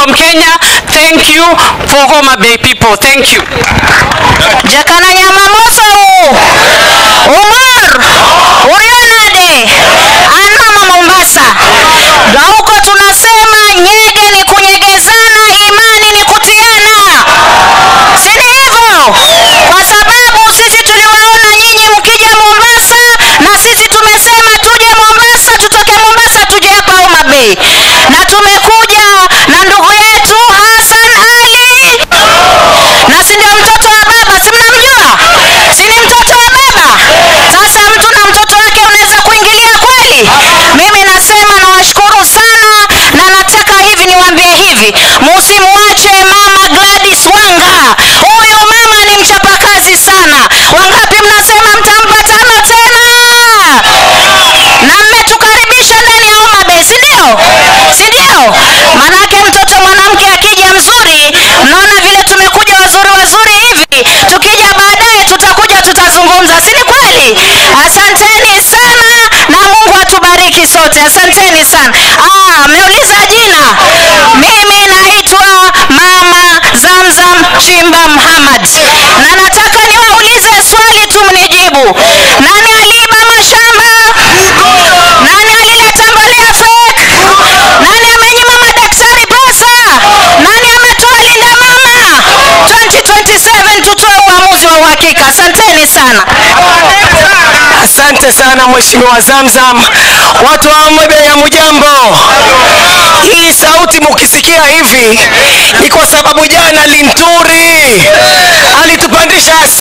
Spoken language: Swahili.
from Kenya. Thank you for Homabay people. Thank you. Jakana nyama moso Umar Urionade Anama Mombasa. Na huko tunasema nyege ni kunyegezana, imani ni kutiana. Si ni hivyo? Kwa sababu sisi tuliwaona nyinyi mkija Mombasa na sisi tumesema tuje Mombasa, tutoke Mombasa tuje hapa Homabay. Na tumekuja na ndugu yetu Hassan Ali. Na si ndio mtoto wa baba, si mnamjua? Si ni mtoto wa baba? Sasa mtu na mtoto wake unaweza kuingilia kweli? Mimi nasema nawashukuru sana na nataka hivi niwaambie hivi, msimuache mama Gladys Wanga. Huyu mama ni mchapakazi sana. Wangapi mnasema mtampa tano tena? Na mmetukaribisha ndani ya Homabay, si ndio? Si ndio? Manake mtoto mwanamke akija mzuri, mnaona vile tumekuja wazuri hivi, tukija baadaye tutakuja tutazungumza, si ni kweli? Asanteni sana na Mungu atubariki sote. Asanteni sana. Mmeuliza jina. Mimi naitwa Mama Zamzam Chimba Muhammad. Na nataka niwaulize swali tu mnijibu. Nani aliiba mashamba? Nani alileta mbolea fake? Nani amenyima madaktari pesa? Nani ametoa linda mama? 2027 tutoe uamuzi wa uhakika. Asanteni sana. Asante sana Mheshimiwa Zamzam. Watu wa Homabay ya mjambo. Hii sauti mukisikia hivi ni kwa sababu jana Linturi alitupandisha